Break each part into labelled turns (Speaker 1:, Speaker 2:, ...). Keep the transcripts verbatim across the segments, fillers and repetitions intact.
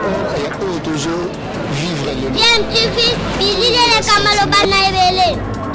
Speaker 1: Bien, tu fais, Billy le Kamalobana Ebele.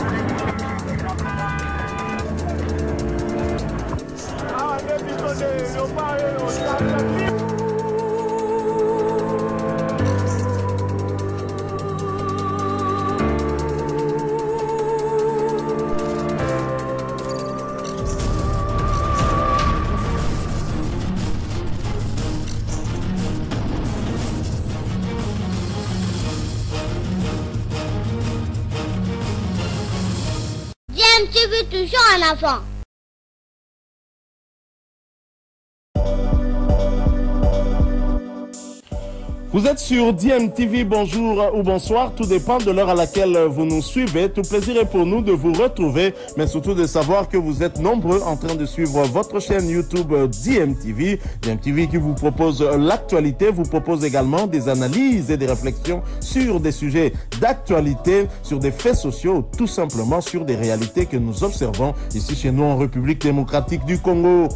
Speaker 1: James, tu veux toujours un enfant.
Speaker 2: Vous êtes sur D M T V, bonjour ou bonsoir, tout dépend de l'heure à laquelle vous nous suivez. Tout plaisir est pour nous de vous retrouver, mais surtout de savoir que vous êtes nombreux en train de suivre votre chaîne YouTube D M T V. D M T V qui vous propose l'actualité, vous propose également des analyses et des réflexions sur des sujets d'actualité, sur des faits sociaux, tout simplement sur des réalités que nous observons ici chez nous en République démocratique du Congo.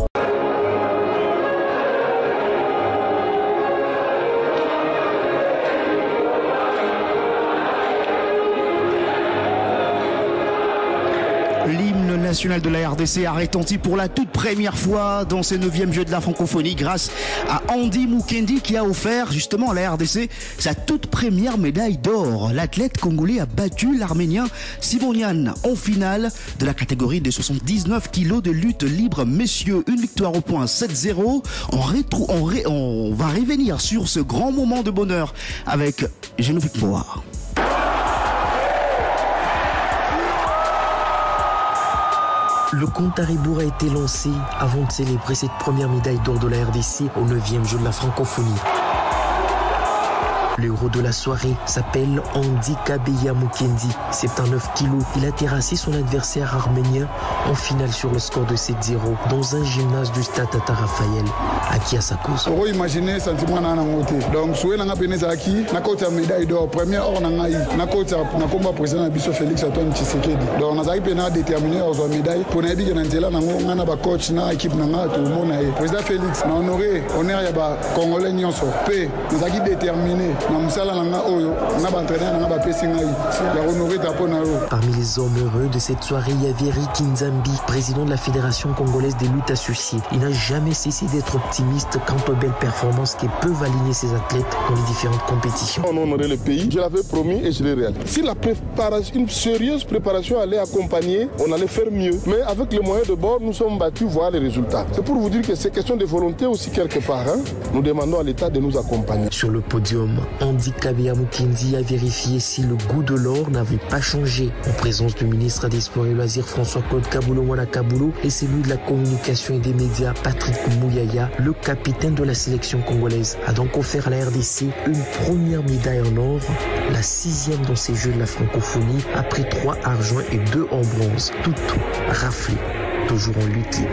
Speaker 3: L'hymne national de la R D C a retenti pour la toute première fois dans ces neuvièmes Jeux de la francophonie grâce à Andy Mukendi qui a offert justement à la R D C sa toute première médaille d'or. L'athlète congolais a battu l'Arménien Simonian en finale de la catégorie des soixante-dix-neuf kilos de lutte libre messieurs. Une victoire au point sept zéro. On, rétro, on, ré, on va revenir sur ce grand moment de bonheur avec Genovic Moa.
Speaker 4: Le compte à rebours a été lancé avant de célébrer cette première médaille d'or de la R D C au neuvième Jeu de la francophonie. Le héros de la soirée s'appelle Andy Kabeya Mukendi, soixante-dix-neuf kilos. Il a terrassé son adversaire arménien en finale sur le score de sept zéro dans un gymnase du stade Tata Raphaël à Kiasakoso.
Speaker 5: Vous imaginez le sentiment dans la donc souhait n'a pas pénétré na côté médaille d'or première or na ngai na côté na combat président Biso Félix Antoine Tshisekedi. Donc na zaki pena déterminer aux médailles pour na bigi na nzela na ngo na ba coach na équipe na nga tout le monde na président Félix na honoré honneur ya ba congolais nyonso pe na zaki déterminer.
Speaker 4: Parmi les hommes heureux de cette soirée, il y avait Ricky Nzambi, président de la Fédération congolaise des luttes associées. Il n'a jamais cessé d'être optimiste quant aux belles performances qui peuvent aligner ses athlètes dans les différentes compétitions.
Speaker 6: On honorait le pays, je l'avais promis et je l'ai réalisé. Si la préparation, une sérieuse préparation allait accompagner, on allait faire mieux. Mais avec les moyens de bord, nous sommes battus, voir les résultats. C'est pour vous dire que c'est question de volonté aussi quelque part. Hein? Nous demandons à l'État de nous accompagner.
Speaker 4: Sur le podium, Andy Kabeya Mukendi a vérifié si le goût de l'or n'avait pas changé en présence du ministre des Sports et Loisirs François-Claude Kaboulou Wana Kaboulou et celui de la communication et des médias Patrick Mouyaya. Le capitaine de la sélection congolaise a donc offert à la R D C une première médaille en or, la sixième dans ces Jeux de la francophonie après trois argent et deux en bronze, toutes raflées, toujours en lutte libre.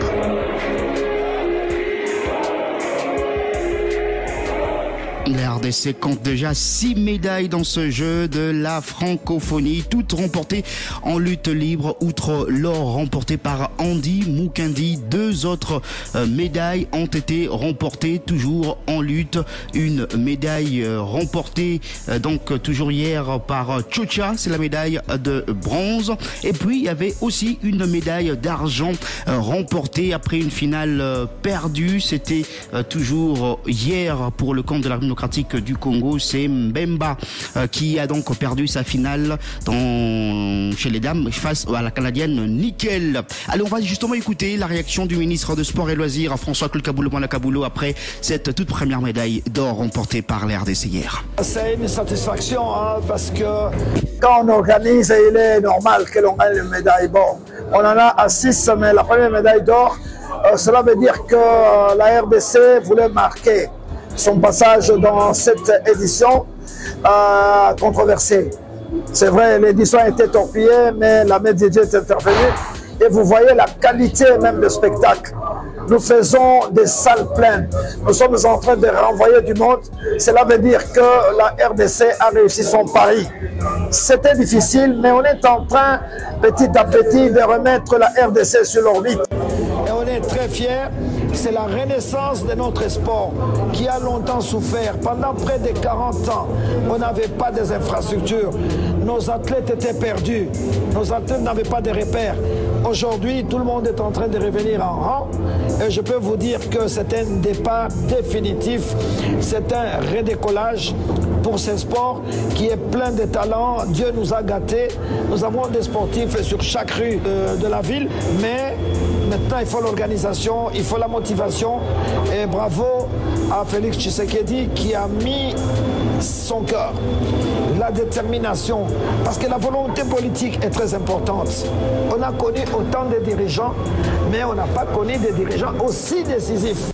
Speaker 3: La R D C compte déjà six médailles dans ce jeu de la francophonie, toutes remportées en lutte libre, outre l'or remporté par Andy Mukendi. Deux autres euh, médailles ont été remportées toujours en lutte. Une médaille euh, remportée euh, donc toujours hier par Chocha, c'est la médaille de bronze. Et puis il y avait aussi une médaille d'argent euh, remportée après une finale euh, perdue. C'était euh, toujours hier pour le compte de la démocratique du Congo, c'est Mbemba euh, qui a donc perdu sa finale dans, chez les dames face à la Canadienne Nickel. Allez, on va justement écouter la réaction du ministre de Sport et Loisirs, François-Claude Kaboulou Wana Kaboulou, après cette toute première médaille d'or remportée par la R D C hier.
Speaker 7: C'est une satisfaction hein, parce que quand on organise, il est normal que l'on gagne une médaille. Bon, on en a à six, mais la première médaille d'or, euh, cela veut dire que euh, la R D C voulait marquer son passage dans cette édition euh, controversée. C'est vrai, l'édition a été torpillée, mais la médiatique est intervenue. Et vous voyez la qualité même du spectacle. Nous faisons des salles pleines. Nous sommes en train de renvoyer du monde. Cela veut dire que la R D C a réussi son pari. C'était difficile, mais on est en train, petit à petit, de remettre la R D C sur l'orbite. Et on est très fiers. c'est la renaissance de notre sport qui a longtemps souffert. Pendant près de quarante ans, on n'avait pas des infrastructures. Nos athlètes étaient perdus. Nos athlètes n'avaient pas de repères. Aujourd'hui, tout le monde est en train de revenir en rang. Et je peux vous dire que c'est un départ définitif. C'est un redécollage pour ce sport qui est plein de talents. Dieu nous a gâtés. Nous avons des sportifs sur chaque rue de, de la ville. Mais maintenant, il faut l'organisation, il faut la motivation. Et bravo à Félix Tshisekedi qui a mis son cœur, la détermination, parce que la volonté politique est très importante. On a connu autant de dirigeants, mais on n'a pas connu des dirigeants aussi décisifs.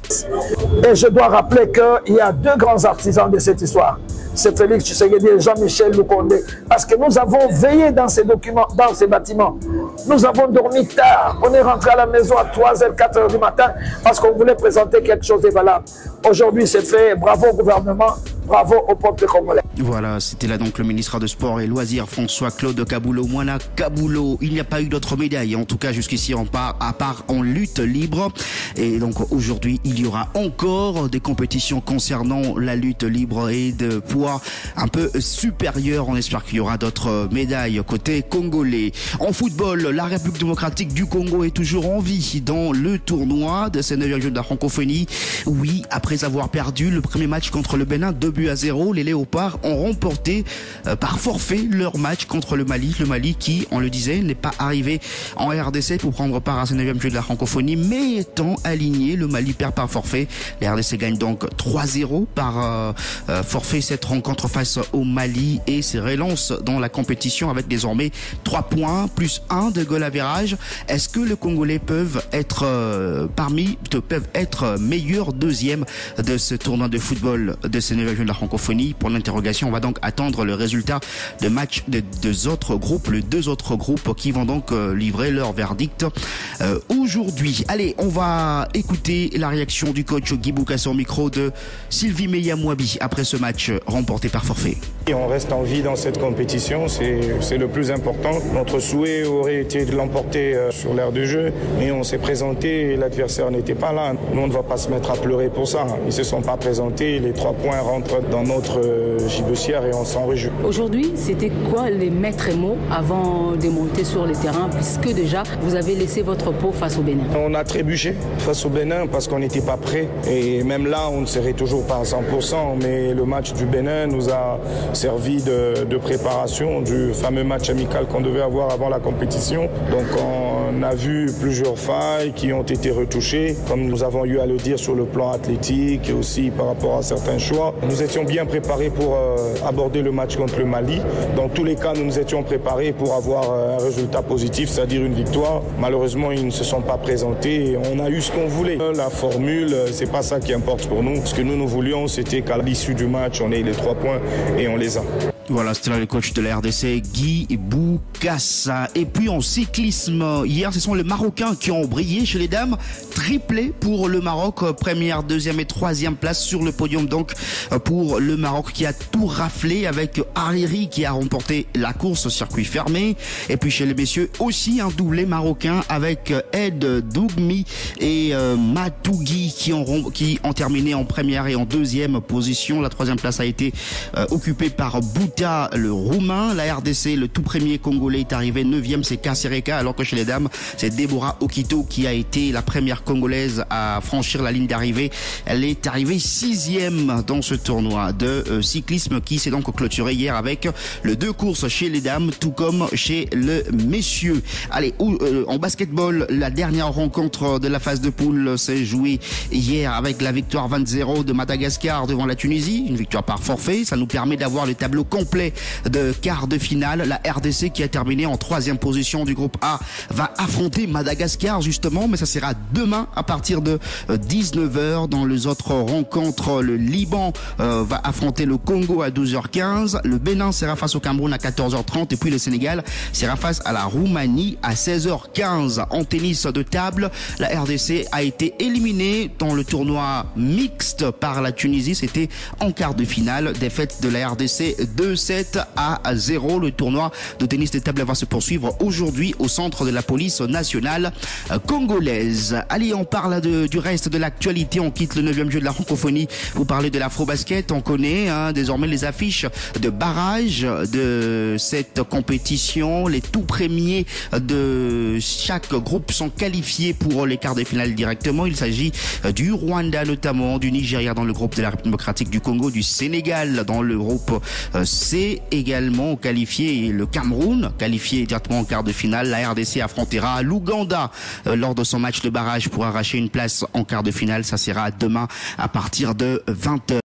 Speaker 7: Et je dois rappeler qu'il y a deux grands artisans de cette histoire. C'est Félix Tshisekedi et Jean-Michel Lukonde. Parce que nous avons veillé dans ces documents, dans ces bâtiments. Nous avons dormi tard. On est rentré à la maison à trois heures, quatre heures du matin parce qu'on voulait présenter quelque chose de valable. Aujourd'hui, c'est fait. Bravo au gouvernement. Bravo au peuple congolais.
Speaker 3: Voilà, c'était là donc le ministre de Sport et Loisirs, François-Claude Kaboulo-Moana Kaboulo. Il n'y a pas eu d'autres médailles, en tout cas jusqu'ici, en part, à part en lutte libre. Et donc aujourd'hui, il y aura encore des compétitions concernant la lutte libre et de poids un peu supérieur. On espère qu'il y aura d'autres médailles côté congolais. En football, la République démocratique du Congo est toujours en vie dans le tournoi de ces neuvième Jeux de la francophonie. Oui, après avoir perdu le premier match contre le Bénin, deux buts à zéro, les Léopards ont remporté euh, par forfait leur match contre le Mali. Le Mali qui, on le disait, n'est pas arrivé en R D C pour prendre part à ce neuvième Jeux de la francophonie, mais étant aligné, le Mali perd par forfait. Les R D C gagnent donc trois zéro par euh, euh, forfait cette rencontre face au Mali et se relance dans la compétition avec désormais trois points plus un de goal average. Est-ce que les Congolais peuvent être euh, parmi, peuvent être meilleurs deuxième de ce tournoi de football de ce neuvième Jeux de la francophonie? Pour l'interrogation, on va donc attendre le résultat de match de deux autres groupes, les deux autres groupes qui vont donc euh, livrer leur verdict euh, aujourd'hui. Allez, on va écouter la réaction du coach Guy Boukassa au micro de Sylvie Meya-Mouabi après ce match remporté par forfait.
Speaker 8: Et on reste en vie dans cette compétition, c'est le plus important. Notre souhait aurait été de l'emporter euh, sur l'aire de jeu, mais on s'est présenté et l'adversaire n'était pas là. Nous, on ne va pas se mettre à pleurer pour ça. Ils ne se sont pas présentés, les trois points rentrent dans notre euh, gibecière et on s'en réjouit. Aujourd'hui, c'était quoi les maîtres mots avant de monter sur le terrain, puisque déjà vous avez laissé votre peau face au Bénin? On a trébuché face au Bénin parce qu'on n'était pas prêt et même là on ne serait toujours pas à cent pour cent, mais le match du Bénin nous a servi de, de préparation du fameux match amical qu'on devait avoir avant la compétition. Donc on a vu plusieurs failles qui ont été retouchées, comme nous avons eu à le dire sur le plan athlétique et aussi par rapport à certains choix. Nous étions bien préparés pour euh, aborder le match contre le Mali. Dans tous les cas, nous nous étions préparés pour avoir un résultat positif, c'est-à-dire une victoire. Malheureusement, ils ne se sont pas présentés et on a eu ce qu'on voulait. La formule, c'est pas ça qui importe pour nous. Ce que nous, nous voulions, c'était qu'à l'issue du match, on ait les trois points et on les a.
Speaker 3: Voilà, c'était là le coach de la R D C, Guy Boukassa. Et puis en cyclisme, hier, ce sont les Marocains qui ont brillé chez les dames. Triplé pour le Maroc, première, deuxième et troisième place sur le podium. Donc pour le Maroc qui a tout raflé avec Hariri qui a remporté la course au circuit fermé. Et puis chez les messieurs aussi un doublé marocain avec Ed Dougmi et euh, Matougui qui ont, qui ont terminé en première et en deuxième position. La troisième place a été euh, occupée par Bouta, le roumain. La R D C, le tout premier congolais, est arrivé neuvième, c'est Kasereka, alors que chez les dames, c'est Deborah Okito qui a été la première congolaise à franchir la ligne d'arrivée. Elle est arrivée sixième dans ce tournoi de euh, cyclisme qui s'est donc clôturé hier avec le deux courses chez les dames, tout comme chez le messieurs. Allez, où, euh, en basketball, la dernière rencontre de la phase de poule s'est jouée hier avec la victoire vingt zéro de Madagascar devant la Tunisie, une victoire par forfait. Ça nous permet d'avoir le tableau complet de quart de finale. La R D C qui a terminé en troisième position du groupe A va affronter Madagascar justement, mais ça sera demain à partir de dix-neuf heures. Dans les autres rencontres, le Liban euh, va affronter le Congo à douze heures quinze, le Bénin sera face au Cameroun à quatorze heures trente et puis le Sénégal sera face à la Roumanie à seize heures quinze. En tennis de table, la R D C a été éliminée dans le tournoi mixte par la Tunisie. C'était en quart de finale, défaite de la R D C deux deux sept à zéro. Le tournoi de tennis de table va se poursuivre aujourd'hui au centre de la police nationale congolaise. Allez, on parle de, du reste de l'actualité. On quitte le neuvième jeu de la francophonie. Vous parlez de l'afro-basket. On connaît hein, désormais les affiches de barrage de cette compétition. Les tout premiers de chaque groupe sont qualifiés pour les quarts de finale directement. Il s'agit du Rwanda notamment, du Nigeria dans le groupe de la République démocratique du Congo, du Sénégal dans le groupe C également qualifié, et le Cameroun qualifié directement en quart de finale. La R D C affrontera l'Ouganda euh, lors de son match de barrage pour arracher une place en quart de finale. Ça sera demain à partir de vingt heures.